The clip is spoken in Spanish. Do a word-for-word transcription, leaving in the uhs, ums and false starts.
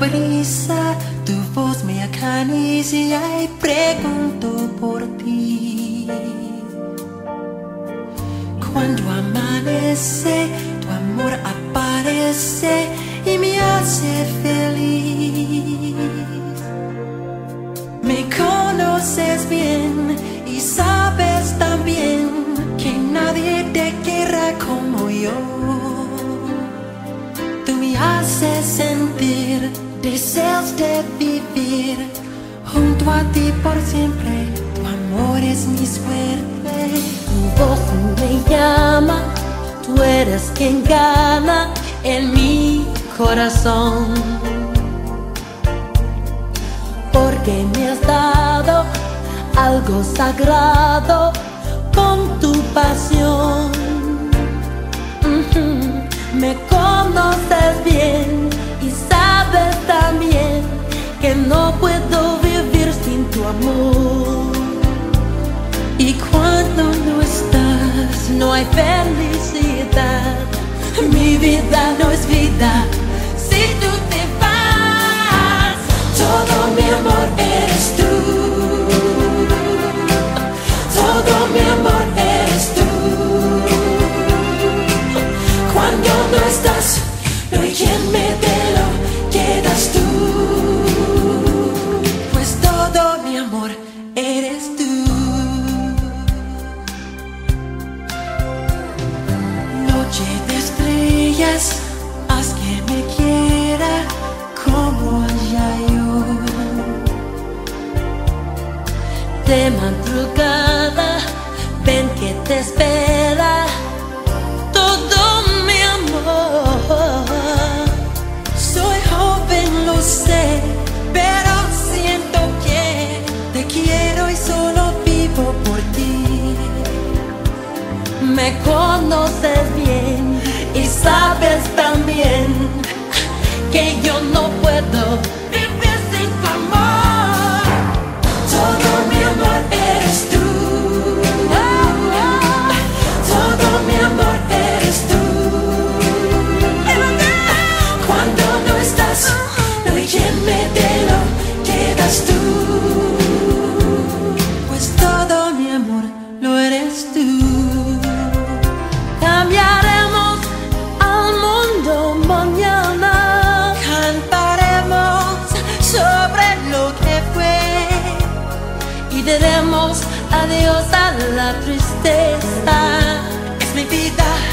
brisa, tu voz me acaricia y pregunto por ti. Cuando amanece, tu amor aparece y me hace feliz. Me conoces bien y sabes también que nadie te quiera como yo. Tú me haces sentir deseos de vivir junto a ti por siempre. Tu amor es mi suerte. Tu voz me llama, tú eres quien gana en mi corazón. Porque me has dado algo sagrado con tu pasión. Mm-hmm. Me conoces bien y sabes también que no puedo vivir sin tu amor. Y cuando no estás, no hay felicidad. Mi vida no es vida si tú te vas. Todo mi amor eres tú. Todo mi amor eres tú. Cuando no estás, no hay quien me dé lo que das tú. Pues todo mi amor eres tú. Noche de estrellas, haz que me quiera como allá yo. De madrugada, ven que te espera todo mi amor. Soy joven, lo sé, pero siento que te quiero y solo vivo por ti. Me conoces bien y sabes también que yo no puedo vivir sin tu amor. Todo mi amor eres tú. Todo mi amor eres tú. Cuando no estás, no hay quien me dé lo que das tú. Pues todo mi amor lo eres tú. Cambiaremos al mundo mañana. Cantaremos sobre lo que fue y diremos adiós a la tristeza. Es mi vida.